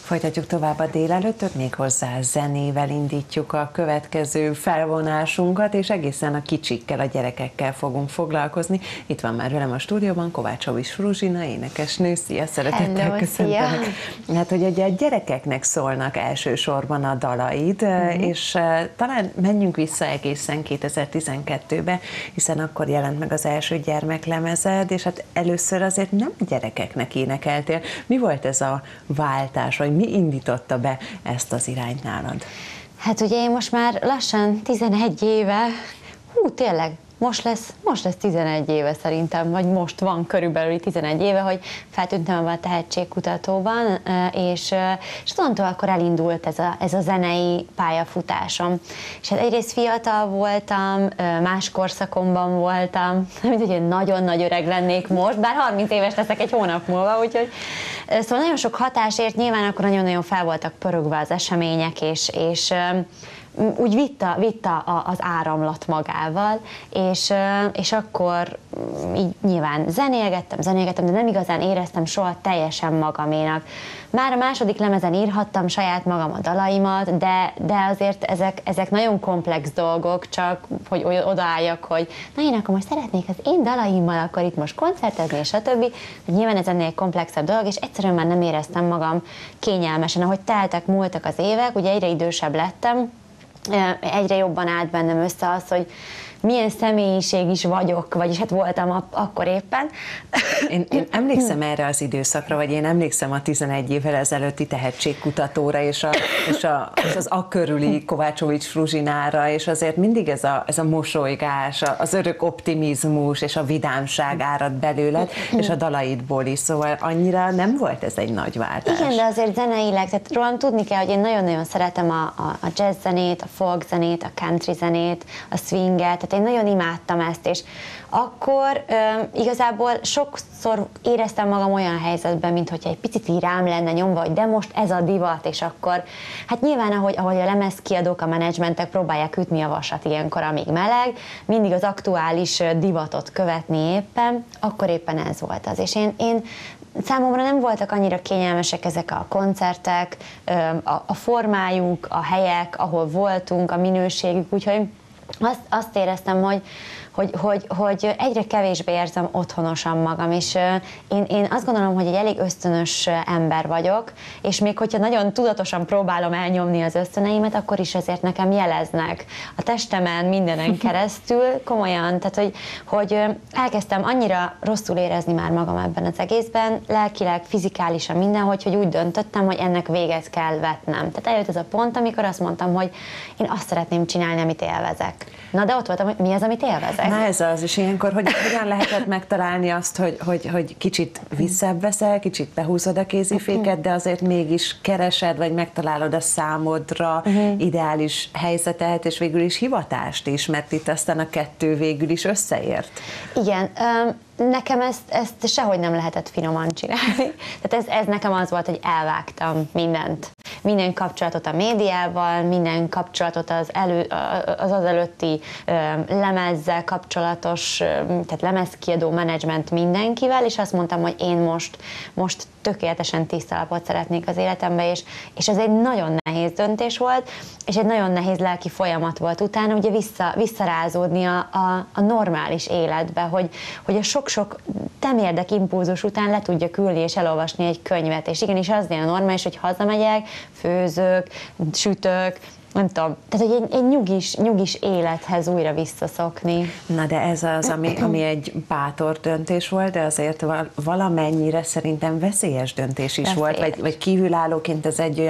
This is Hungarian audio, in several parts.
Folytatjuk tovább a délelőttöt, méghozzá zenével indítjuk a következő felvonásunkat, és egészen a kicsikkel, a gyerekekkel fogunk foglalkozni. Itt van már velem a stúdióban Kovácsovics Fruzsina, énekesnő. Szia, szeretettel köszöntelek. Hát, hogy ugye a gyerekeknek szólnak elsősorban a dalaid, és talán menjünk vissza egészen 2012-be, hiszen akkor jelent meg az első gyermeklemezed, és hát először azért nem gyerekeknek énekeltél. Mi volt ez a váltás, vagy mi indította be ezt az irányt nálad? Hát ugye én most már lassan 11 éve, tényleg, most lesz 11 éve szerintem, vagy most van körülbelül 11 éve, hogy feltűntem a tehetségkutatóban, és onnantól akkor elindult ez a zenei pályafutásom. És hát egyrészt fiatal voltam, más korszakomban voltam, nem mint hogy én nagyon-nagy öreg lennék most, bár 30 éves leszek egy hónap múlva, úgyhogy szóval nagyon sok hatás ért, nyilván akkor nagyon-nagyon fel voltak pörögve az események, és úgy vitta az áramlat magával, és akkor így nyilván zenélgettem, de nem igazán éreztem soha teljesen magaménak. Már a második lemezen írhattam saját magam a dalaimat, de azért ezek nagyon komplex dolgok, csak hogy odaálljak, hogy na én akkor most szeretnék az én dalaimmal akkor itt most koncertezni, és a többi. Nyilván ez ennél komplexebb dolog, és egyszerűen már nem éreztem magam kényelmesen. Ahogy múltak az évek, ugye egyre idősebb lettem, egyre jobban állt bennem össze az, hogy milyen személyiség is vagyok, vagyis hát voltam akkor éppen. Én emlékszem erre az időszakra, vagy én emlékszem a 11 évvel ezelőtti tehetségkutatóra, és az akkörüli Kovácsovics Fruzsinára, és azért mindig ez a mosolygás, az örök optimizmus és a vidámság árad belőled, és a dalaidból is, szóval annyira nem volt ez egy nagy váltás. Igen, de azért zeneileg, tehát rólam tudni kell, hogy én nagyon-nagyon szeretem a jazz zenét, a folk zenét, a country zenét, a swinget, én nagyon imádtam ezt, és akkor igazából sokszor éreztem magam olyan helyzetben, mint hogyha egy picit így rám lenne nyomva, hogy de most ez a divat, és akkor hát nyilván, ahogy a lemezkiadók, a menedzsmentek próbálják ütni a vasat ilyenkor, amíg meleg, mindig az aktuális divatot követni éppen, akkor éppen ez volt az. És én számomra nem voltak annyira kényelmesek ezek a koncertek, a formájuk, a helyek, ahol voltunk, a minőségük, úgyhogy azt éreztem, hogy egyre kevésbé érzem otthonosan magam, és én azt gondolom, hogy egy elég ösztönös ember vagyok, és még hogyha nagyon tudatosan próbálom elnyomni az ösztöneimet, akkor is ezért nekem jeleznek a testemen, mindenen keresztül, komolyan, tehát hogy elkezdtem annyira rosszul érezni már magam ebben az egészben, lelkileg, fizikálisan minden, hogy úgy döntöttem, hogy ennek véget kell vetnem. Tehát eljött ez a pont, amikor azt mondtam, hogy én azt szeretném csinálni, amit élvezek. Na de ott voltam, hogy mi az, amit élvezek? Na ez az, és ilyenkor hogyan lehetett megtalálni azt, hogy kicsit visszább veszel, kicsit behúzod a kéziféket, de azért mégis keresed, vagy megtalálod a számodra ideális helyzetet, és végül is hivatást is, mert itt aztán a kettő végül is összeért. Igen, nekem ezt sehogy nem lehetett finoman csinálni. Tehát ez nekem az volt, hogy elvágtam mindent. Minden kapcsolatot a médiával, minden kapcsolatot az előtti lemezzel kapcsolatos, tehát lemezkiadó menedzsment mindenkivel, és azt mondtam, hogy én most tökéletesen tiszta lapot szeretnék az életembe, és ez egy nagyon nehéz döntés volt, és egy nagyon nehéz lelki folyamat volt utána, ugye visszarázódni a normális életbe, hogy a sok-sok temérdek impulzus után le tudjak ülni és elolvasni egy könyvet, és igenis az a normális, hogy hazamegyek, főzök, sütök, nem tudom, tehát hogy egy nyugis élethez újra visszaszokni. Na de ez az, ami egy bátor döntés volt, de azért valamennyire szerintem veszélyes döntés is volt, vagy kívülállóként ez egy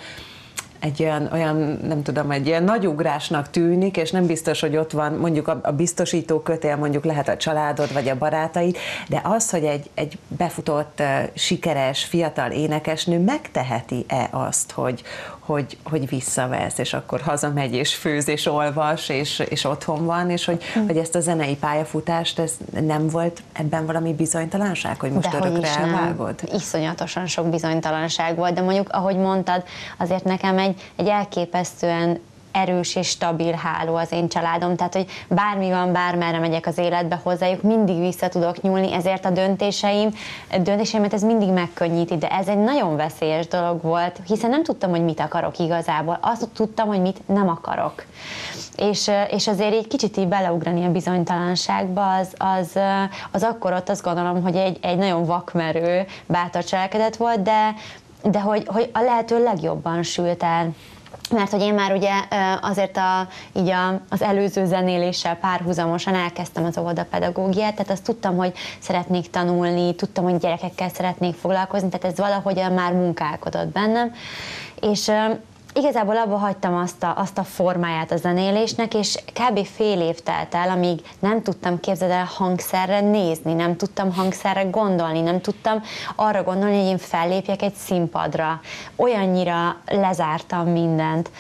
olyan, nem tudom, egy ilyen nagy ugrásnak tűnik, és nem biztos, hogy ott van mondjuk a biztosító kötél, mondjuk lehet a családod, vagy a barátaid, de az, hogy egy befutott, sikeres, fiatal énekesnő megteheti-e azt, hogy visszavesz, és akkor hazamegy, és főz, és olvas, és otthon van, és hogy ezt a zenei pályafutást, ez nem volt ebben valami bizonytalanság, hogy most örökre elvágod? Iszonyatosan sok bizonytalanság volt, de mondjuk, ahogy mondtad, azért nekem egy elképesztően erős és stabil háló az én családom, tehát hogy bármi van, bármerre megyek az életbe hozzájuk, mindig vissza tudok nyúlni, ezért a döntéseimet ez mindig megkönnyíti, de ez egy nagyon veszélyes dolog volt, hiszen nem tudtam, hogy mit akarok igazából, azt tudtam, hogy mit nem akarok. És azért egy kicsit így beleugrani a bizonytalanságba, az akkor ott azt gondolom, hogy egy nagyon vakmerő, bátor cselekedet volt, de hogy a lehető legjobban sült el. Mert hogy én már ugye azért az előző zenéléssel párhuzamosan elkezdtem az óvodapedagógiát, tehát azt tudtam, hogy szeretnék tanulni, tudtam, hogy gyerekekkel szeretnék foglalkozni, tehát ez valahogyan már munkálkodott bennem, és igazából abba hagytam azt a formáját a zenélésnek, és kb. Fél év telt el, amíg nem tudtam, képzeld el, hangszerre nézni, nem tudtam hangszerre gondolni, nem tudtam arra gondolni, hogy én fellépjek egy színpadra. Olyannyira lezártam mindent.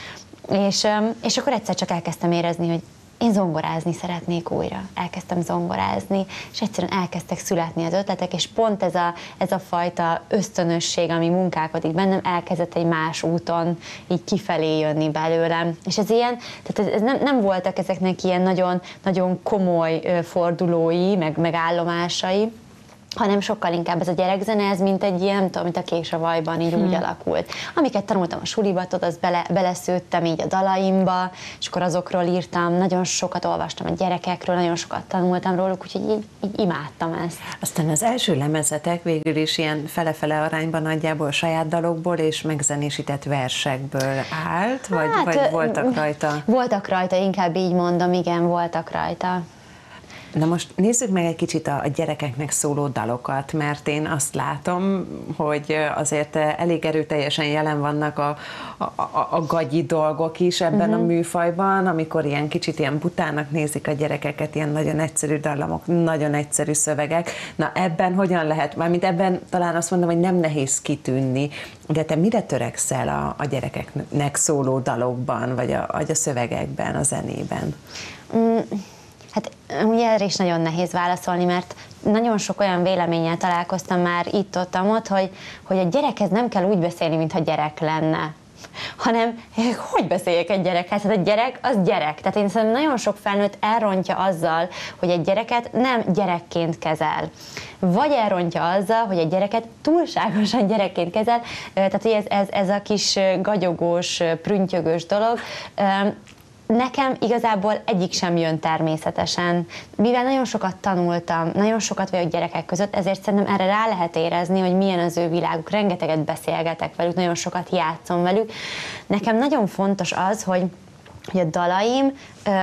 És akkor egyszer csak elkezdtem érezni, hogy én zongorázni szeretnék újra. Elkezdtem zongorázni, és egyszerűen elkezdtek születni az ötletek, és pont ez a fajta ösztönösség, ami munkálkodik bennem, elkezdett egy más úton így kifelé jönni belőlem. És ez ilyen, tehát ez nem voltak ezeknek ilyen nagyon, nagyon komoly fordulói, meg állomásai, hanem sokkal inkább ez a gyerekzene, ez mint egy ilyen, nem tudom, mint a Kés a vajban, így úgy alakult. Amiket tanultam a suliba, azt beleszőttem így a dalaimba, és akkor azokról írtam, nagyon sokat olvastam a gyerekekről, nagyon sokat tanultam róluk, úgyhogy így imádtam ezt. Aztán az első lemezetek végül is ilyen fele-fele arányban nagyjából saját dalokból és megzenésített versekből állt, vagy voltak rajta? Voltak rajta, inkább így mondom, igen, voltak rajta. Na most nézzük meg egy kicsit a gyerekeknek szóló dalokat, mert én azt látom, hogy azért elég erőteljesen jelen vannak a gagyi dolgok is ebben a műfajban, amikor ilyen kicsit ilyen butának nézik a gyerekeket, ilyen nagyon egyszerű dallamok, nagyon egyszerű szövegek. Na ebben hogyan lehet, mármint ebben talán azt mondom, hogy nem nehéz kitűnni, de te mire törekszel a gyerekeknek szóló dalokban, vagy a szövegekben, a zenében? Hát ugye erre is nagyon nehéz válaszolni, mert nagyon sok olyan véleménnyel találkoztam már itt-ott, hogy a gyerekhez nem kell úgy beszélni, mintha gyerek lenne, hanem hogy beszéljek egy gyerekhez? Hát a gyerek az gyerek. Tehát én szerintem nagyon sok felnőtt elrontja azzal, hogy egy gyereket nem gyerekként kezel. Vagy elrontja azzal, hogy egy gyereket túlságosan gyerekként kezel, tehát hogy ez a kis gagyogós, prüntjögős dolog, nekem igazából egyik sem jön természetesen. Mivel nagyon sokat tanultam, nagyon sokat vagyok gyerekek között, ezért szerintem erre rá lehet érezni, hogy milyen az ő világuk. Rengeteget beszélgetek velük, nagyon sokat játszom velük. Nekem nagyon fontos az, hogy a dalaim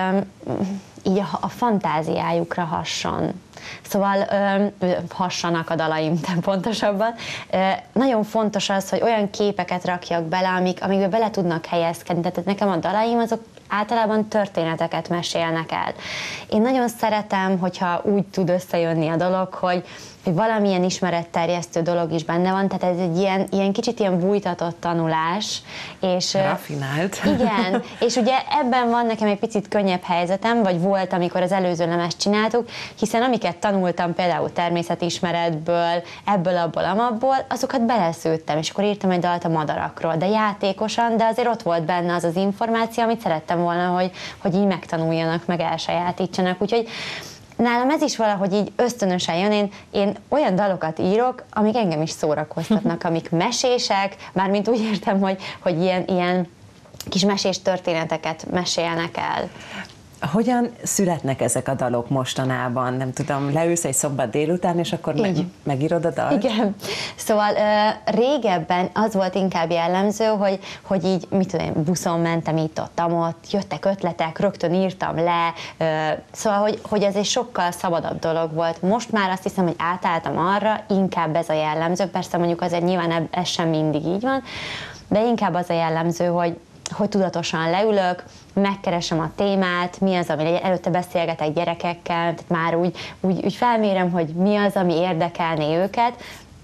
így a fantáziájukra hasson. Szóval hassanak a dalaim, pontosabban. Nagyon fontos az, hogy olyan képeket rakjak bele, amikbe bele tudnak helyezkedni. Tehát nekem a dalaim azok általában történeteket mesélnek el. Én nagyon szeretem, hogyha úgy tud összejönni a dolog, hogy valamilyen ismeretterjesztő dolog is benne van, tehát ez egy ilyen kicsit ilyen bújtatott tanulás. És rafinált. Igen, és ugye ebben van nekem egy picit könnyebb helyzetem, vagy volt, amikor az előző lemezt csináltuk, hiszen amiket tanultam például természetismeretből, ebből, abból, amabból, azokat beleszőttem, és akkor írtam egy dalt a madarakról, de játékosan, de azért ott volt benne az információ, amit szerettem volna, hogy így megtanuljanak, meg elsajátítsanak, úgyhogy nálam ez is valahogy így ösztönösen jön, én olyan dalokat írok, amik engem is szórakoztatnak, amik mesések, mármint úgy értem, hogy ilyen kis mesés történeteket mesélnek el. Hogyan születnek ezek a dalok mostanában? Nem tudom, leülsz egy szombat délután, és akkor megírod a dalt? Igen. Szóval régebben az volt inkább jellemző, hogy így, mit tudom, buszon mentem itt-ott, jöttek ötletek, rögtön írtam le, szóval, hogy ez egy sokkal szabadabb dolog volt. Most már azt hiszem, hogy átálltam arra, inkább ez a jellemző, persze mondjuk azért nyilván ez sem mindig így van, de inkább az a jellemző, hogy tudatosan leülök, megkeresem a témát, mi az, ami előtte beszélgetek gyerekekkel, tehát már úgy felmérem, hogy mi az, ami érdekelné őket,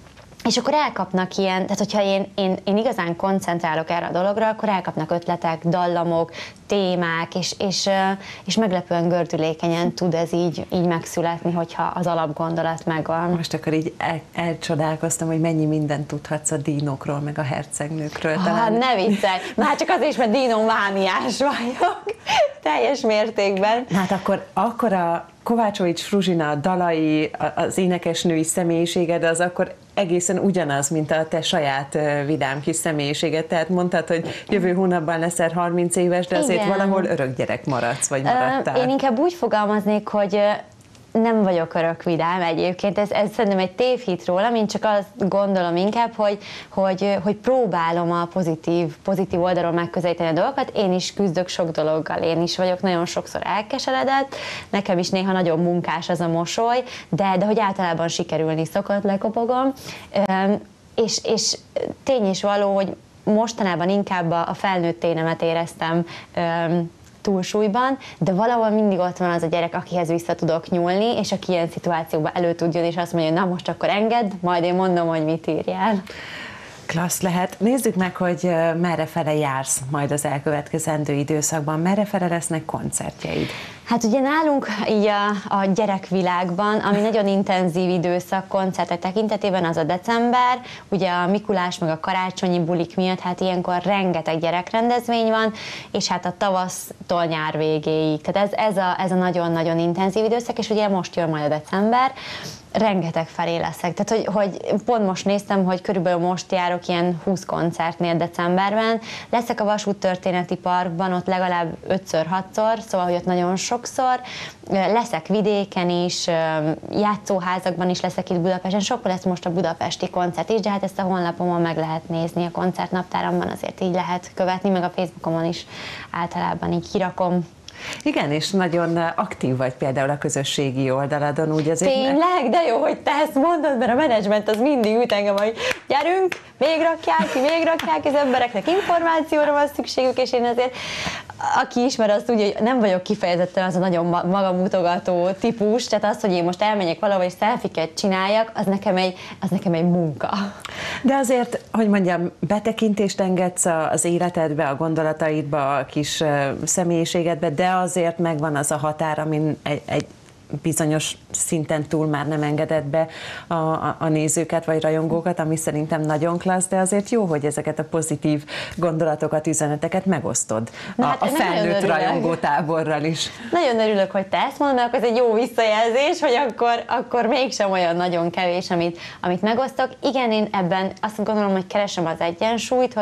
És akkor elkapnak ilyen, tehát hogyha én igazán koncentrálok erre a dologra, akkor elkapnak ötletek, dallamok, témák, és meglepően gördülékenyen tud ez így megszületni, hogyha az alapgondolat megvan. Most akkor így elcsodálkoztam, hogy mennyi mindent tudhatsz a dínokról, meg a hercegnőkről. Talán... ne viccelj! Már csak azért is, mert dínomániás vagyok. Teljes mértékben. Hát akkor a Kovácsovics Fruzsina dalai, az énekesnői személyiséged az akkor egészen ugyanaz, mint a te saját vidám kis személyiséged. Tehát mondtad, hogy jövő hónapban leszel 30 éves, de azért valahol örök gyerek maradsz, vagy maradtál. Én inkább úgy fogalmaznék, hogy nem vagyok örök vidám egyébként, ez szerintem egy tévhit rólam, én csak azt gondolom inkább, hogy próbálom a pozitív oldalról megközelíteni a dolgokat, én is küzdök sok dologgal, én is vagyok nagyon sokszor elkeseredett, nekem is néha nagyon munkás az a mosoly, de hogy általában sikerülni szokott, lekopogom, és tény is való, hogy mostanában inkább a felnőtt énemet éreztem túlsúlyban, de valahol mindig ott van az a gyerek, akihez vissza tudok nyúlni, és aki ilyen szituációban elő tud jönni, és azt mondja, hogy na most akkor engedd, majd én mondom, hogy mit írjál. Klassz lehet. Nézzük meg, hogy merre fele jársz majd az elkövetkezendő időszakban, merre fele lesznek koncertjeid? Hát ugye nálunk így a gyerekvilágban, ami nagyon intenzív időszak koncertek tekintetében, az a december, ugye a Mikulás meg a karácsonyi bulik miatt, hát ilyenkor rengeteg gyerekrendezvény van, és hát a tavasztól nyár végéig. Tehát ez a nagyon-nagyon intenzív időszak, és ugye most jön majd a december, rengeteg felé leszek. Tehát, hogy pont most néztem, hogy körülbelül most járok ilyen 20 koncertnél decemberben. Leszek a Vasúttörténeti Parkban, ott legalább 5-6-szor, szóval, hogy ott nagyon sokszor. Leszek vidéken is, játszóházakban is leszek itt Budapesten. Sokkal lesz most a budapesti koncert is, de hát ezt a honlapomon meg lehet nézni, a koncertnaptáramban azért így lehet követni, meg a Facebookomon is általában így kirakom. Igen, és nagyon aktív vagy például a közösségi oldaladon, úgy azért... Tényleg? De jó, hogy te ezt mondod, mert a menedzsment az mindig üt engem, hogy gyerünk, még rakják, az embereknek információra van szükségük, és én azért, aki ismer, azt tudja, hogy nem vagyok kifejezetten az a nagyon magamutogató típus, tehát az, hogy én most elmenjek valahol és selfiket csináljak, az nekem egy munka. De azért, hogy mondjam, betekintést engedsz az életedbe, a gondolataidba, a kis személyiségedbe, de azért megvan az a határ, amin egy bizonyos szinten túl már nem engedett be a nézőket vagy rajongókat, ami szerintem nagyon klassz, de azért jó, hogy ezeket a pozitív gondolatokat, üzeneteket megosztod a felnőtt rajongótáborral is. Nagyon örülök, hogy te ezt mondod, mert ez egy jó visszajelzés, hogy akkor mégsem olyan nagyon kevés, amit megosztok. Igen, én ebben azt gondolom, hogy keresem az egyensúlyt,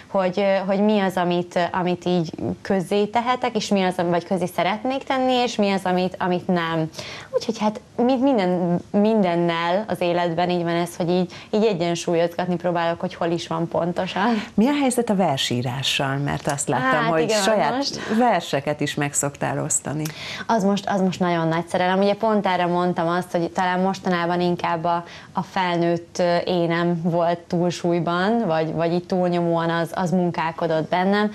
hogy mi az, amit így közzé tehetek, és mi az, vagy közzé szeretnék tenni, és mi az, amit nem. Úgyhogy hát mindennel az életben így van ez, hogy így egyensúlyozgatni próbálok, hogy hol is van pontosan. Mi a helyzet a versírással? Mert azt láttam, hogy igen, saját verseket is meg szoktál osztani. Az most nagyon nagy szerelem. Ugye pont erre mondtam azt, hogy talán mostanában inkább a felnőtt énem volt túlsúlyban, vagy így túlnyomóan az munkálkodott bennem.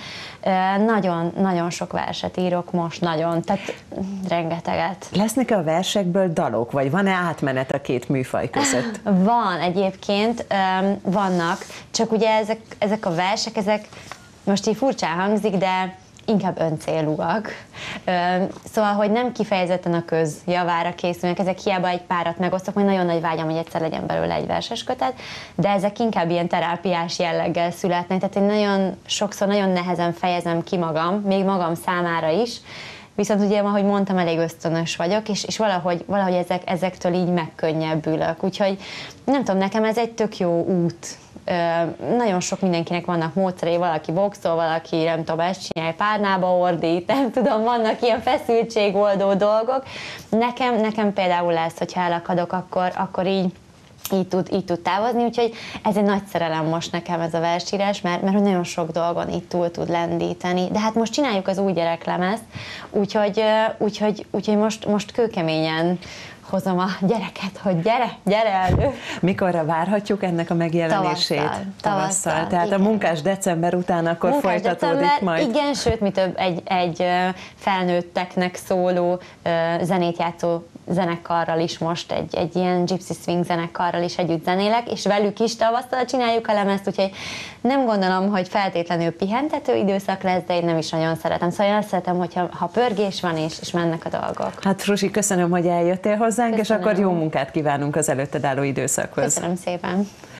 Nagyon sok verset írok most, tehát rengeteget. Lesznek a versekből dalok, vagy van-e átmenet a két műfaj között? Van egyébként, vannak, csak ugye ezek a versek, most így furcsán hangzik, de inkább öncélúak. Szóval, hogy nem kifejezetten a közjavára készülnek, ezek hiába egy párat megosztok, majd nagyon nagy vágyam, hogy egyszer legyen belőle egy verses kötet, de ezek inkább ilyen terápiás jelleggel születnek, tehát én nagyon sokszor nagyon nehezen fejezem ki magam, még magam számára is, viszont ugye, ahogy mondtam, elég ösztönös vagyok, és valahogy ezektől így megkönnyebbülök. Úgyhogy nem tudom, nekem ez egy tök jó út. Nagyon sok mindenkinek vannak módszerei, valaki boxol, valaki nem tudom, ezt csinálja, párnába ordít, nem tudom, vannak ilyen feszültségoldó dolgok. Nekem például lesz, hogyha elakadok, akkor így tud távozni, úgyhogy ez egy nagy szerelem most nekem ez a versírás, mert nagyon sok dolgon így túl tud lendíteni. De hát most csináljuk az új gyereklemezt, úgyhogy most kőkeményen hozom a gyereket, hogy gyere elő. Mikorra várhatjuk ennek a megjelenését? Tavasszal. Tehát igen. a munkás december után akkor folytatódik december, majd. Igen, sőt, mi több egy felnőtteknek szóló zenét játszó zenekarral is most, egy ilyen Gypsy Swing zenekarral is együtt zenélek, és velük is tavasszal csináljuk a lemezt, úgyhogy nem gondolom, hogy feltétlenül pihentető időszak lesz, de én nem is nagyon szeretem. Szóval én azt szeretem, hogyha pörgés van, és mennek a dolgok. Hát Fruzsi, köszönöm, hogy eljöttél hozzánk, Köszönöm. és akkor jó munkát kívánunk az előtted álló időszakhoz. Köszönöm szépen.